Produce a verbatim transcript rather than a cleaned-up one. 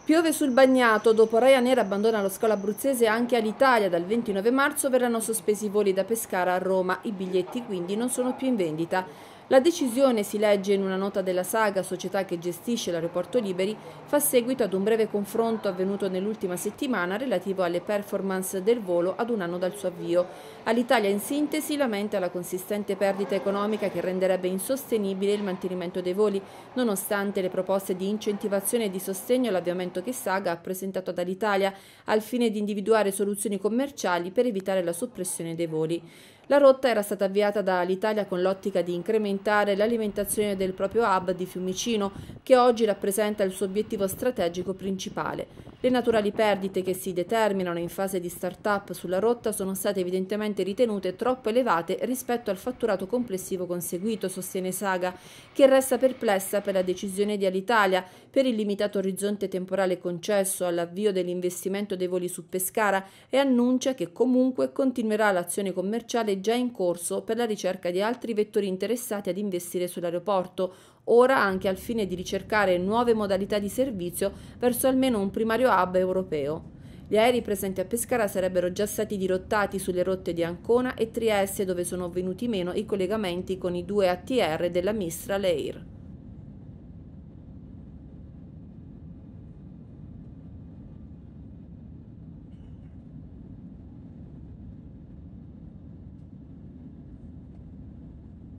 Piove sul bagnato, dopo Ryanair abbandona lo scalo abruzzese anche all'Italia. Dal ventinove marzo verranno sospesi i voli da Pescara a Roma, i biglietti quindi non sono più in vendita. La decisione, si legge in una nota della Saga, società che gestisce l'aeroporto Liberi, fa seguito ad un breve confronto avvenuto nell'ultima settimana relativo alle performance del volo ad un anno dal suo avvio. All'Italia, in sintesi, lamenta la consistente perdita economica che renderebbe insostenibile il mantenimento dei voli, nonostante le proposte di incentivazione e di sostegno all'avviamento che Saga ha presentato ad Alitalia al fine di individuare soluzioni commerciali per evitare la soppressione dei voli. La rotta era stata avviata da Alitalia con l'ottica di incrementare l'alimentazione del proprio hub di Fiumicino, che oggi rappresenta il suo obiettivo strategico principale. Le naturali perdite che si determinano in fase di start-up sulla rotta sono state evidentemente ritenute troppo elevate rispetto al fatturato complessivo conseguito, sostiene Saga, che resta perplessa per la decisione di Alitalia per il limitato orizzonte temporale concesso all'avvio dell'investimento dei voli su Pescara e annuncia che comunque continuerà l'azione commerciale già in corso per la ricerca di altri vettori interessati ad investire sull'aeroporto, ora anche al fine di ricercare nuove modalità di servizio verso almeno un primario hub europeo. Gli aerei presenti a Pescara sarebbero già stati dirottati sulle rotte di Ancona e Trieste, dove sono venuti meno i collegamenti con i due A T R della Mistral Air.